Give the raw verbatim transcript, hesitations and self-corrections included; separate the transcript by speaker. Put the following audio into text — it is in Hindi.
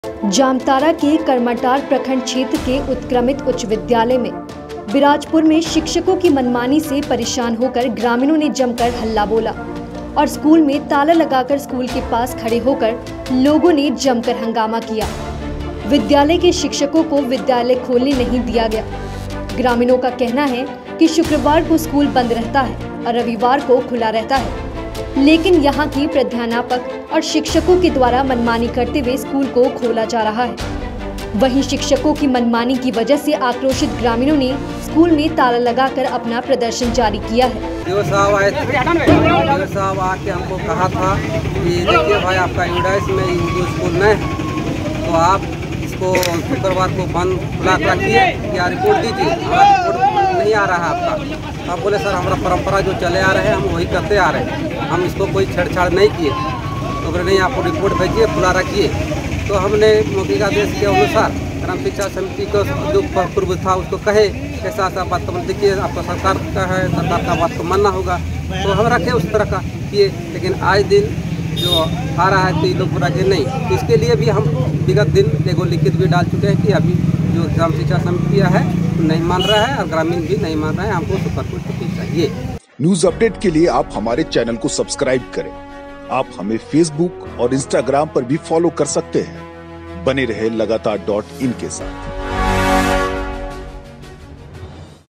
Speaker 1: जामताड़ा के करमाटार प्रखंड क्षेत्र के उत्क्रमित उच्च विद्यालय में बिराजपुर में शिक्षकों की मनमानी से परेशान होकर ग्रामीणों ने जमकर हल्ला बोला और स्कूल में ताला लगाकर स्कूल के पास खड़े होकर लोगों ने जमकर हंगामा किया। विद्यालय के शिक्षकों को विद्यालय खोलने नहीं दिया गया। ग्रामीणों का कहना है कि शुक्रवार को स्कूल बंद रहता है और रविवार को खुला रहता है, लेकिन यहाँ की प्रधानाध्यापक और शिक्षकों के द्वारा मनमानी करते हुए स्कूल को खोला जा रहा है। वहीं शिक्षकों की मनमानी की वजह से आक्रोशित ग्रामीणों ने स्कूल में ताला लगाकर अपना प्रदर्शन जारी किया है।
Speaker 2: डीओ साहब आए थे, डीओ साहब आके हमको कहा था कि देखिए भाई आपका यूडाइस में हिंदू स्कूल में तो आप इसको शुक्रवार को बंद खुला रखिए या रिपोर्ट दीजिए। हमारा रिपोर्ट नहीं आ रहा है आपका। आप बोले सर हमारा परंपरा जो चले आ रहे हैं हम वही करते आ रहे हैं, हम इसको कोई छेड़छाड़ नहीं किए। तो बोले नहीं आपको रिपोर्ट भेजिए, खुला रखिए। तो हमने मौखिक आदेश के अनुसार ग्राम शिक्षा समिति को जो पूर्व था उसको कहे ऐसा ऐसा बात तो देखिए आपका सरकार का है, सरकार का बात को मानना होगा, तो हम रखे उस तरह का किए। लेकिन आज दिन जो आ रहा है तो ये लोग बुरा के नहीं, तो इसके लिए भी हम विगत दिन एगो लिखित भी डाल चुके हैं कि अभी जो ग्राम शिक्षा समिति है नहीं मान रहा है और ग्रामीण भी नहीं मान रहा है, हमको सुपर कोर्ट चाहिए।
Speaker 3: न्यूज अपडेट के लिए आप हमारे चैनल को सब्सक्राइब करें। आप हमें फेसबुक और इंस्टाग्राम पर भी फॉलो कर सकते हैं। बने रहे लगातार डॉट इन के साथ।